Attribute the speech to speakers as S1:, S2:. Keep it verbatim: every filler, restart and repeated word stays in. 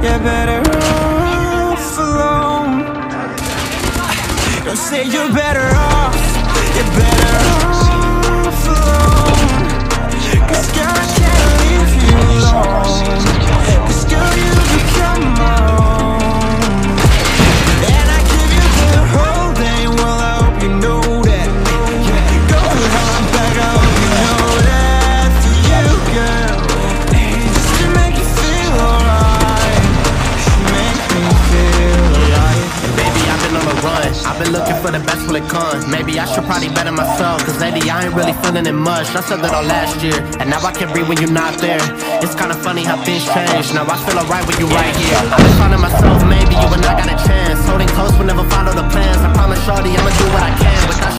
S1: you're better off alone. Don't say you're better off, you're better off alone. Cause girl, I can't leave you alone. Cause girl, you become my own. And I give you the whole day, well I hope you know that. Go behind back, I hope you know that. For you, girl, just to make you feel alright. Make me feel alive.
S2: Baby, I've been on the run, I've been looking for the best when it comes. Maybe I should probably better myself, cause lately I ain't really feeling it much. I said that all last year, and now I can't breathe when you're not there. It's kinda funny how things change, now I feel alright when you're right here. I've been finding myself, maybe you and I got a chance. Holding close, but never follow the plans. I promise shorty I'ma do what I can without